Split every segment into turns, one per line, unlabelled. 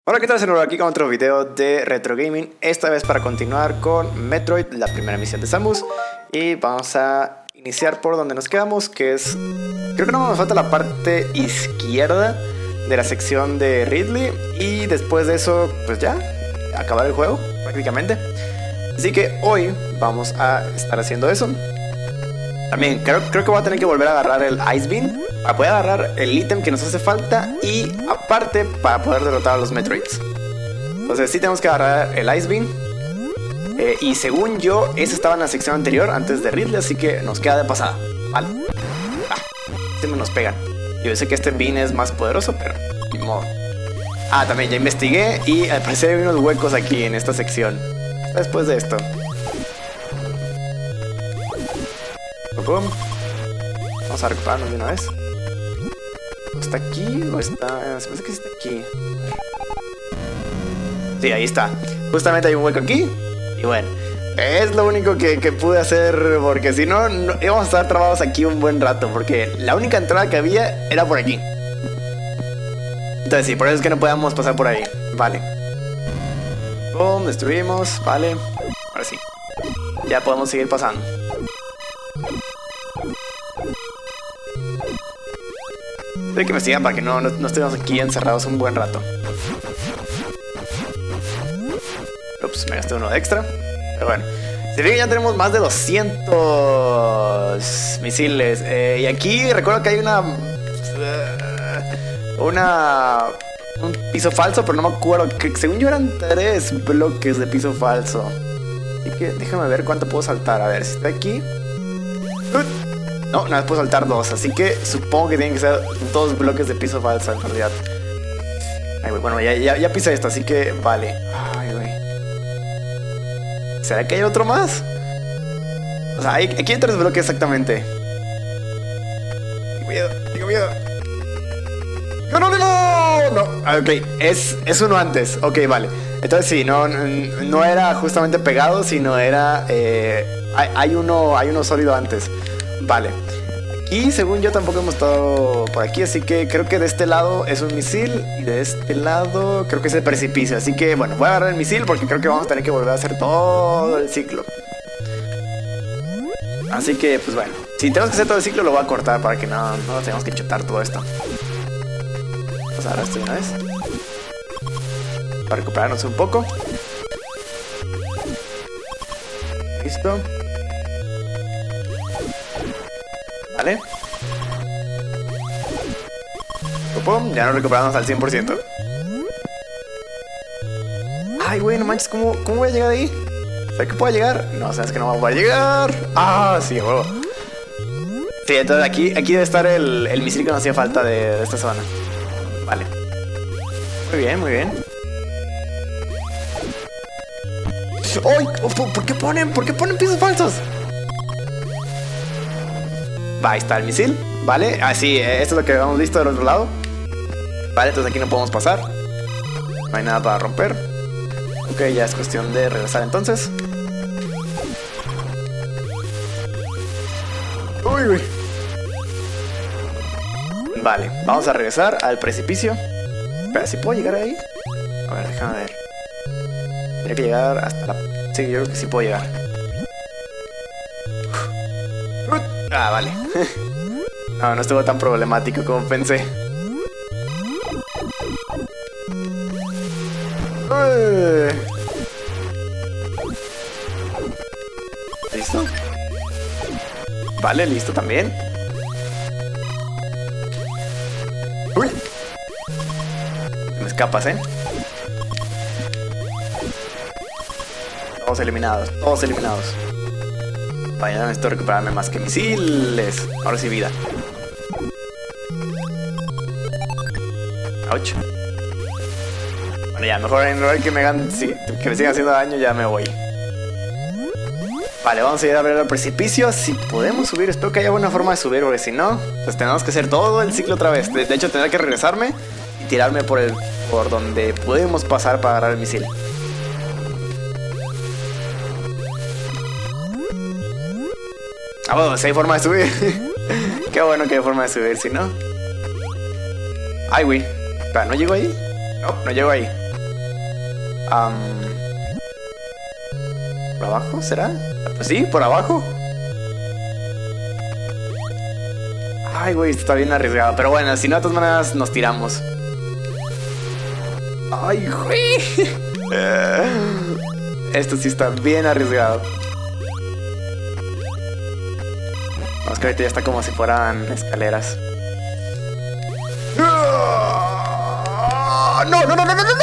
Hola, ¿qué tal? Soy aquí con otro video de Retro Gaming. Esta vez para continuar con Metroid, la primera misión de Samus. Y vamos a iniciar por donde nos quedamos, que es... creo que no nos falta la parte izquierda de la sección de Ridley. Y después de eso, pues ya, acabar el juego, prácticamente. Así que hoy vamos a estar haciendo eso. También creo que voy a tener que volver a agarrar el Ice Beam para poder agarrar el ítem que nos hace falta y aparte para poder derrotar a los Metroids. Entonces sí tenemos que agarrar el Ice Beam. Y según yo, ese estaba en la sección anterior antes de Ridley, así que nos queda de pasada. Vale. Siempre nos pegan. Yo sé que este Beam es más poderoso, pero ni modo. También ya investigué y al parecer hay unos huecos aquí en esta sección. Después de esto. Vamos a recuperarnos de una vez. ¿Está aquí o está...? Se parece que está aquí. Sí, ahí está. Justamente hay un hueco aquí. Y bueno, es lo único que pude hacer, porque si no, íbamos a estar trabados aquí un buen rato, porque la única entrada que había era por aquí. Entonces sí, por eso es que no podíamos pasar por ahí. Vale. Boom, destruimos. Vale. Ahora sí. Ya podemos seguir pasando. Hay que investigar para que no estemos aquí encerrados un buen rato. Ups, me gasté uno de extra. Pero bueno, si ven, ya tenemos más de 200 misiles. Y aquí recuerdo que hay un piso falso, pero no me acuerdo. Que según yo eran 3 bloques de piso falso. Así que déjame ver cuánto puedo saltar. A ver si está aquí. No, nada más puedo saltar 2, así que supongo que tienen que ser 2 bloques de piso falso en realidad. Ay, güey, bueno, ya pisé esto, así que vale. Ay, güey. ¿Será que hay otro más? O sea, aquí hay 3 bloques exactamente. Tengo miedo. ¡No! Ok, es uno antes. Ok, vale. Entonces sí, no era justamente pegado, sino era... hay uno sólido antes. Vale. Aquí, según yo, tampoco hemos estado por aquí, así que creo que de este lado es un misil y de este lado creo que es el precipicio. Así que, bueno, voy a agarrar el misil porque creo que vamos a tener que volver a hacer todo el ciclo. Así que, pues bueno, si tenemos que hacer todo el ciclo lo voy a cortar para que no tengamos que chutar todo esto. Vamos a agarrar esto de una vez para recuperarnos un poco. Listo. Vale. Pum, ya nos recuperamos al 100%. Ay, güey, no manches, ¿cómo voy a llegar ahí? ¿Sabes que puedo llegar? No, sabes que no voy a llegar. Sí, huevo. Sí, entonces aquí debe estar el misil que nos hacía falta de esta zona. Vale. Muy bien. ¡Ay! ¿Por qué ponen pisos falsos? Ahí está el misil, ¿vale? Sí, esto es lo que habíamos visto del otro lado. Vale, entonces aquí no podemos pasar. No hay nada para romper. Ok, ya es cuestión de regresar entonces. Uy. Vale, vamos a regresar al precipicio. Espera, ¿sí puedo llegar ahí? A ver, déjame ver. Tendría que llegar hasta la... Sí, yo creo que sí puedo llegar. Vale. No estuvo tan problemático como pensé. ¿Listo? Vale, listo también. Uy. Me escapas, Todos eliminados. Vaya, necesito recuperarme más que misiles. Ahora sí, vida. Ouch. Bueno, ya, mejor en lugar que me sigan haciendo daño, ya me voy. Vale, vamos a ir a ver el precipicio. Si podemos subir, espero que haya buena forma de subir, porque si no, pues tenemos que hacer todo el ciclo otra vez. De hecho, tendré que regresarme y tirarme por donde podemos pasar para agarrar el misil. Bueno, si hay forma de subir. Qué bueno que hay forma de subir, si no. Ay, güey. Espera, ¿no llego ahí? No llego ahí. ¿Por abajo será? Pues sí, por abajo. Ay, güey, está bien arriesgado. Pero bueno, si no, de todas maneras nos tiramos. Ay, güey. Esto sí está bien arriesgado. No, es que ahorita ya está como si fueran escaleras. ¡No, no, no, no, no, no!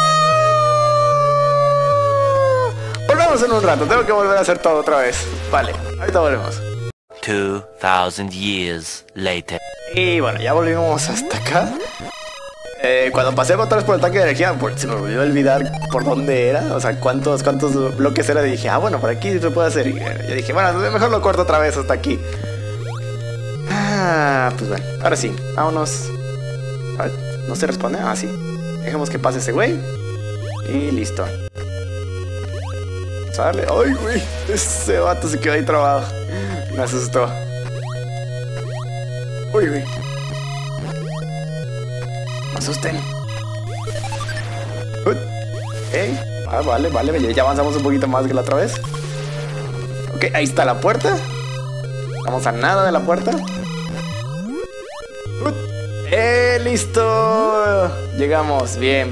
Volvemos en un rato, tengo que volver a hacer todo otra vez. Vale, ahorita volvemos.
2000 years later.
Y bueno, ya volvimos hasta acá. Cuando pasé otra vez por el tanque de energía, se me olvidó olvidar por dónde era. O sea, cuántos bloques era. Y dije, ah, bueno, por aquí se puede hacer. Y yo dije, bueno, mejor lo corto otra vez hasta aquí. Ah, pues bueno, ahora sí, vámonos. A ver, ¿no se responde? Ah, sí. Dejemos que pase ese güey. Y listo. Vamos a darle. ¡Ay, güey! Ese vato se quedó ahí trabado. Me asustó. ¡Uy, güey! Me asusten. Vale. Ya avanzamos un poquito más que la otra vez. Ok, ahí está la puerta. Vamos a nada de la puerta. ¡Listo! Llegamos. Bien.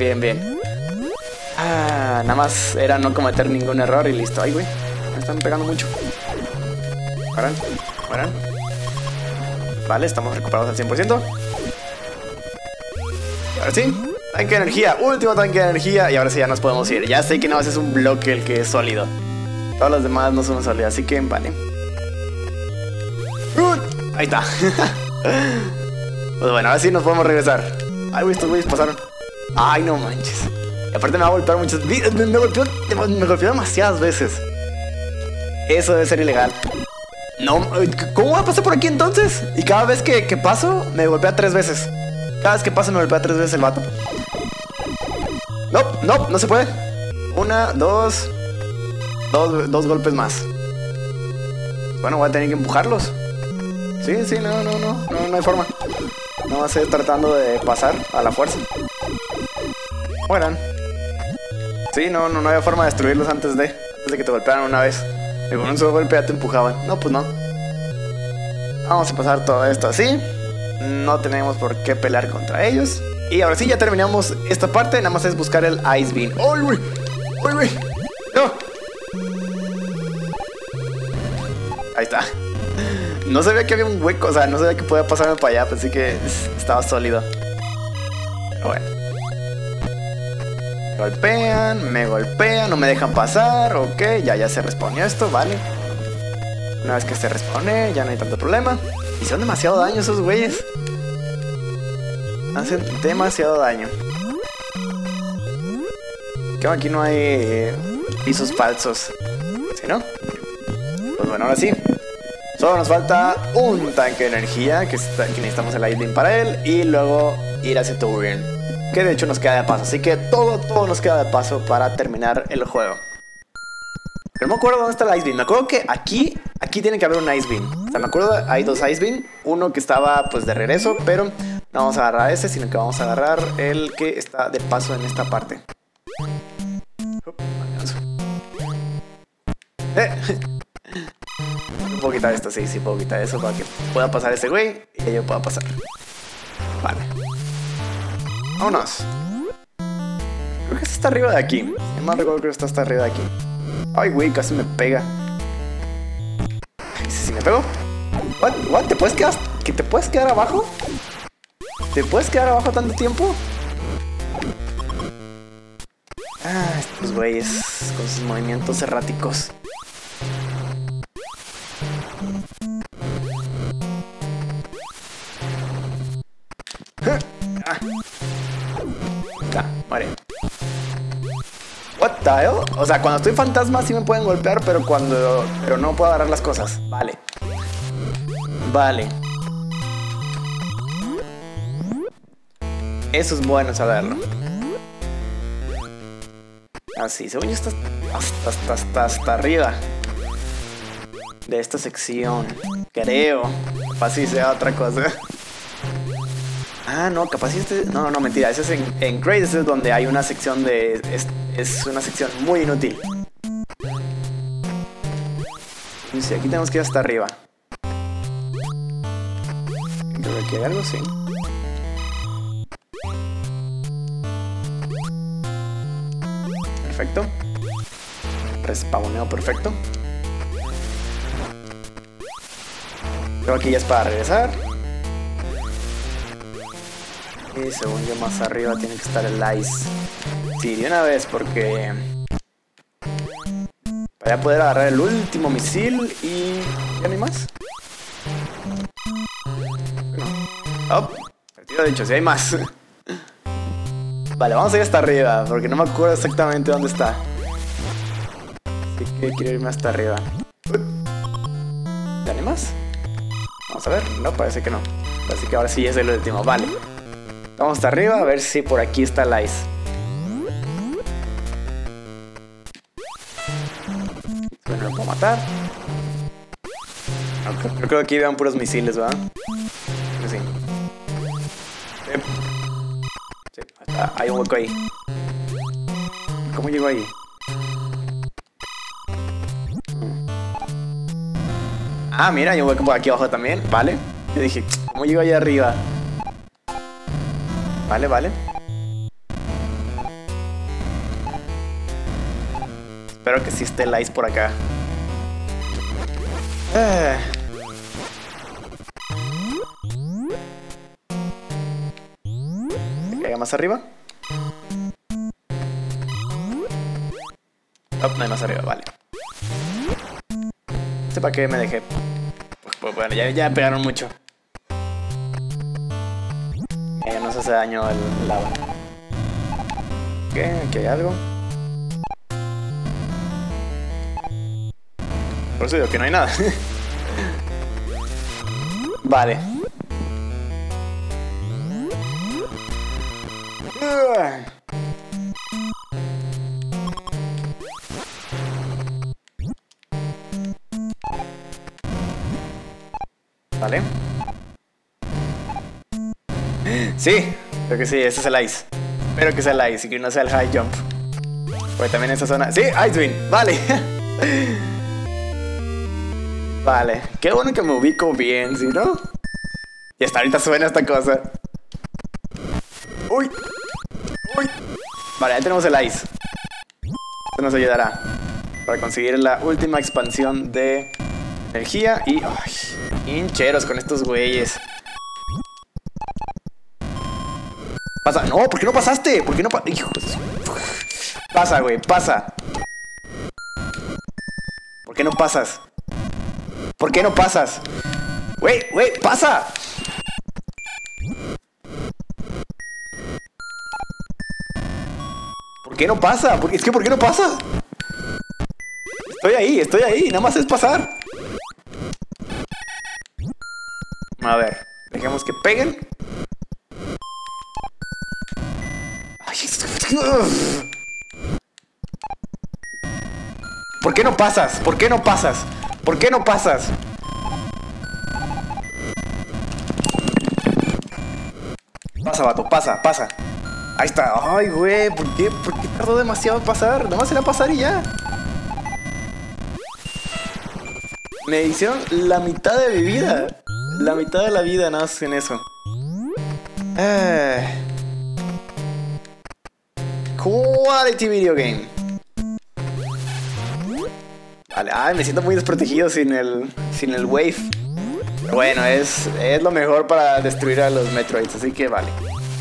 Ah, nada más era no cometer ningún error y listo. Ay, güey. Me están pegando mucho. Mueran. Vale, estamos recuperados al 100%. Y ahora sí. Tanque de energía. Último tanque de energía. Y ahora sí ya nos podemos ir. Ya sé que nada más es un bloque el que es sólido. Todos los demás no son sólidos. Así que vale. Ahí está. Pues bueno, ahora sí nos podemos regresar. Ay, güey, estos güeyes pasaron. Ay, no manches. Y aparte me va a golpear muchas veces. Me golpeó demasiadas veces. Eso debe ser ilegal. No, ¿cómo va a pasar por aquí entonces? Y cada vez que paso, me golpea 3 veces. Cada vez que paso, me golpea 3 veces el vato. No se puede. 1, 2 golpes más. Bueno, voy a tener que empujarlos. Sí, no hay forma. No va a ser tratando de pasar a la fuerza. Mueran. Sí, no había forma de destruirlos antes de que te golpearan una vez. Y con un solo golpe ya te empujaban. No, pues no. Vamos a pasar todo esto así. No tenemos por qué pelear contra ellos. Y ahora sí, ya terminamos esta parte. Nada más es buscar el Ice Beam. ¡Ay, güey! ¡No! Ahí está. No sabía que había un hueco, o sea, no sabía que podía pasarme para allá. Pensé que estaba sólido. Pero bueno. Me golpean, no me dejan pasar. Ok, ya se respondió esto, vale. Una vez que se responde, ya no hay tanto problema. Hicieron demasiado daño esos güeyes. Hacen demasiado daño. Que aquí no hay pisos falsos. ¿Sí, no? Pues bueno, ahora sí. Solo nos falta un tanque de energía, que necesitamos el Ice Beam para él. Y luego ir hacia Tourian, que de hecho nos queda de paso. Así que todo nos queda de paso para terminar el juego. Pero no me acuerdo dónde está el Ice Beam. Me acuerdo que aquí tiene que haber un Ice Beam. O sea, me acuerdo, hay 2 Ice Beam. Uno que estaba pues de regreso, pero no vamos a agarrar ese, sino que vamos a agarrar el que está de paso en esta parte. Puedo quitar esto, sí, puedo quitar eso para que pueda pasar ese güey y yo pueda pasar. Vale. Vámonos. Creo que está arriba de aquí. Yo más recuerdo que está hasta arriba de aquí. Ay, güey, casi me pega. Ay, ¿sí me pegó? ¿What? ¿Te puedes quedar abajo? ¿Te puedes quedar abajo tanto tiempo? Ah, estos güeyes con sus movimientos erráticos. Muere. What the hell? O sea, cuando estoy fantasma sí me pueden golpear, pero no puedo agarrar las cosas. Vale. Eso es bueno saberlo. Así, según yo está hasta arriba de esta sección. Creo. Capaz si sea otra cosa. Ah, no, capaz este... No, mentira. Ese es en Great. Ese es donde hay una sección de Es una sección muy inútil. Y sí, aquí tenemos que ir hasta arriba. Creo que aquí hay algo, sí. Perfecto. Respawneo perfecto. Creo que aquí ya es para regresar. Y según yo más arriba tiene que estar el ice. Sí, de una vez porque... para poder agarrar el último misil y... ¿ya no hay más? Oh, retiro dicho, si hay más. Vale, vamos a ir hasta arriba porque no me acuerdo exactamente dónde está. Así que quiero irme hasta arriba. ¿Ya no hay más? Vamos a ver, no, parece que no. Así que ahora sí es el último, vale. Vamos hasta arriba a ver si por aquí está el ice. Bueno, lo puedo matar. No, creo que aquí vean puros misiles, ¿verdad? Sí. Sí, hay un hueco ahí. ¿Cómo llego ahí? Ah, mira, hay un hueco por aquí abajo también. Vale. Yo dije, ¿cómo llego ahí arriba? Vale, vale. Espero que sí esté el ice por acá. ¿Se caiga más arriba? Oh, no hay más arriba, vale. No sé para qué me dejé. Pues bueno, ya me pegaron mucho. No se hace daño el lava. Ok, aquí hay algo. Por eso digo que no hay nada. Vale. Vale. Sí, creo que sí, ese es el ice. Espero que sea el ice y que no sea el high jump. Porque también esa zona... Sí, Icewind, vale. Vale, qué bueno que me ubico bien, ¿sí, no? Y hasta ahorita suena esta cosa. Uy. Uy. Vale, ahí tenemos el ice. Esto nos ayudará para conseguir la última expansión de energía. Y... ay, hincheros con estos güeyes. Pasa. No, ¿por qué no pasaste? ¿Por qué no hijos? Pasa, güey, pasa. ¿Por qué no pasas? ¿Por qué no pasas? Güey, pasa. ¿Por qué no pasa? Es que ¿por qué no pasa? Estoy ahí, nada más es pasar. A ver, dejemos que peguen. ¿Por qué no pasas? ¿Por qué no pasas? ¿Por qué no pasas? Pasa, vato, pasa. Ahí está. Ay, güey, ¿por qué tardó demasiado en pasar? Nada más era pasar y ya. Me hicieron la mitad de mi vida. La mitad de la vida nada más en eso. Quality video game. Vale, ay, me siento muy desprotegido sin el wave. Pero bueno, es lo mejor para destruir a los Metroids, así que vale.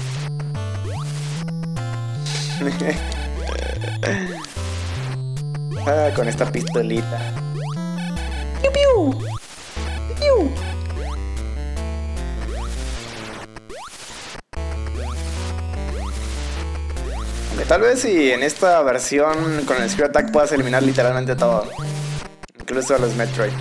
Con esta pistolita. ¡Piu, piu! ¡Piu! Tal vez si en esta versión con el Spirit Attack puedas eliminar literalmente todo. Incluso a los Metroid.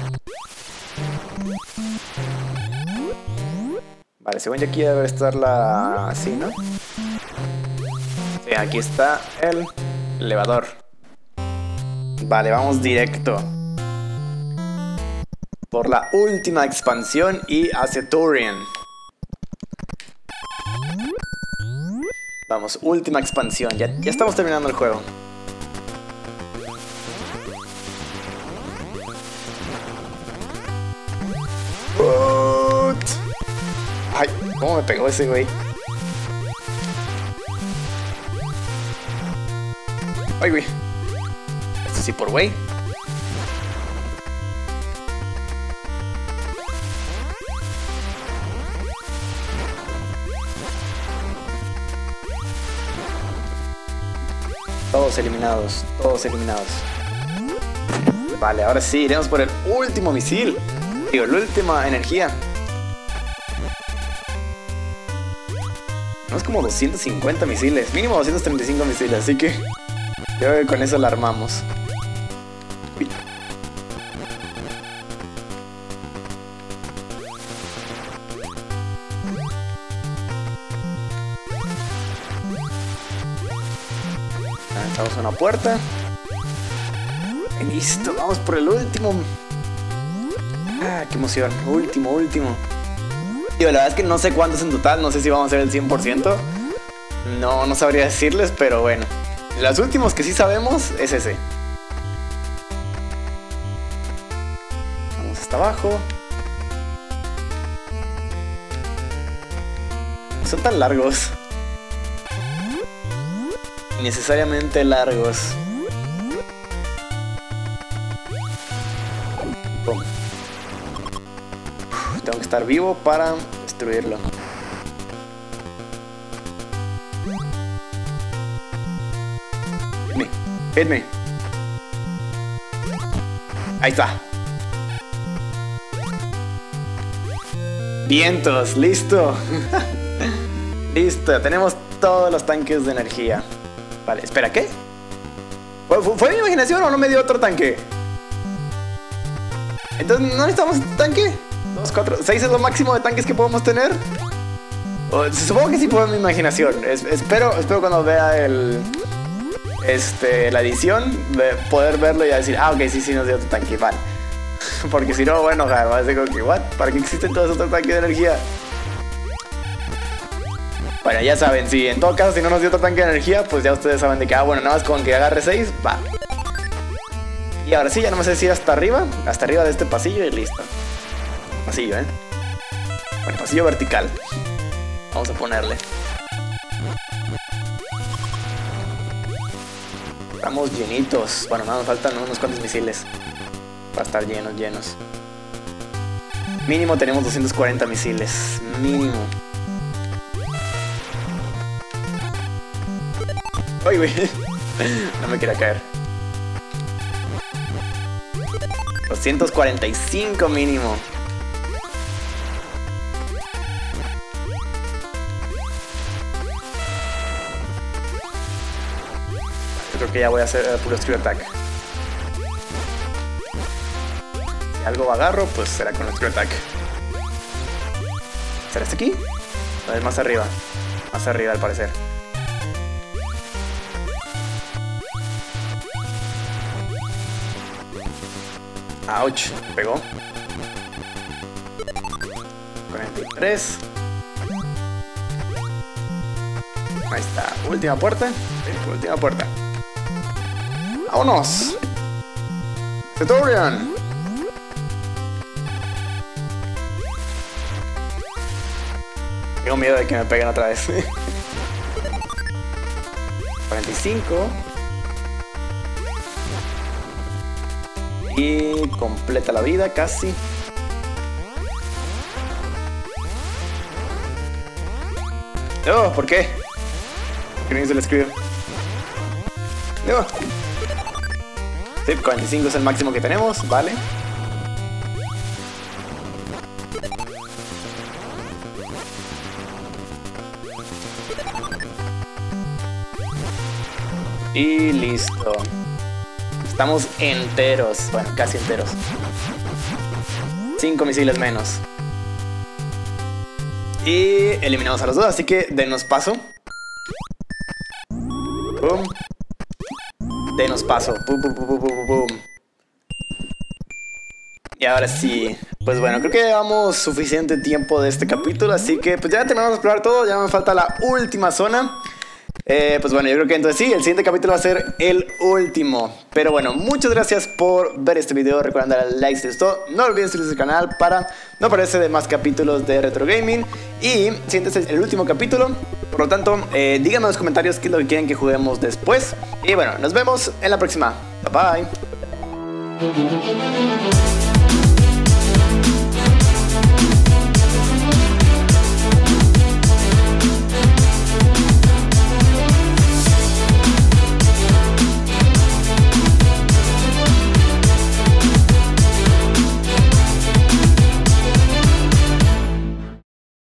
Vale, según yo aquí debe estar la... así, ¿no? Sí, aquí está el elevador. Vale, vamos directo por la última expansión y hacia Tourian. Vamos, última expansión. Ya estamos terminando el juego. ¿Cómo me pegó ese güey? Ay, güey. Esto sí por güey. Todos eliminados, todos eliminados. Vale, ahora sí, iremos por el último misil. Digo, la última energía. Tenemos como 250 misiles, mínimo 235 misiles, así que creo que con eso la armamos. Uy. Lanzamos una puerta. Y listo, vamos por el último. Ah, qué emoción. Último. Digo, la verdad es que no sé cuántos en total, no sé si vamos a hacer el 100%. No sabría decirles, pero bueno. Los últimos que sí sabemos es ese. Vamos hasta abajo. Son tan largos. Innecesariamente largos. Pum. Tengo que estar vivo para destruirlo. Hit me. Ahí está. Vientos, listo. Listo, tenemos todos los tanques de energía. Vale, espera, ¿qué? ¿Fue mi imaginación o no me dio otro tanque? Entonces, ¿no necesitamos tanque? 2, 4, 6 es lo máximo de tanques que podemos tener. Supongo que sí fue mi imaginación. Espero cuando vea la edición poder verlo y decir, ah, ok, sí nos dio otro tanque, vale. Porque si no, bueno, va a ser como que, what? ¿Para qué existen todos estos tanques de energía? Bueno, ya saben, si en todo caso si no nos dio otro tanque de energía, pues ya ustedes saben de que, bueno, nada más con que agarre 6, va. Y ahora sí, ya no me sé si hasta arriba de este pasillo y listo. Pasillo, Bueno, pasillo vertical. Vamos a ponerle. Estamos llenitos. Bueno, nada, nos faltan unos cuantos misiles para estar llenos. Mínimo tenemos 240 misiles. Mínimo. Ay, güey. No me quiera caer. 245 mínimo. Yo creo que ya voy a hacer puro Screw Attack. Si algo agarro, pues será con el Screw Attack. ¿Será este aquí? A ver, más arriba. Más arriba al parecer. Ouch, me pegó. 43. Ahí está, última puerta. Última puerta. ¡Vámonos! Centurion. Tengo miedo de que me peguen otra vez. 45. Y completa la vida, casi. No, ¿por qué? ¿Por qué no hice el escribo? No. Sí, 45 es el máximo que tenemos, vale. Y listo. Estamos enteros. Bueno, casi enteros. 5 misiles menos. Y eliminamos a los dos, así que denos paso. Boom. Denos paso. Boom, boom, boom, boom, boom. Y ahora sí. Pues bueno, creo que llevamos suficiente tiempo de este capítulo, así que pues ya terminamos de explorar todo. Ya me falta la última zona. Pues bueno, yo creo que entonces sí, el siguiente capítulo va a ser el último. Pero bueno, muchas gracias por ver este video. Recuerden darle like si les gustó. No olviden suscribirse al canal para no perderse de más capítulos de Retro Gaming. Y siguiente es el último capítulo. Por lo tanto, díganme en los comentarios qué es lo que quieren que juguemos después. Y bueno, nos vemos en la próxima. Bye bye.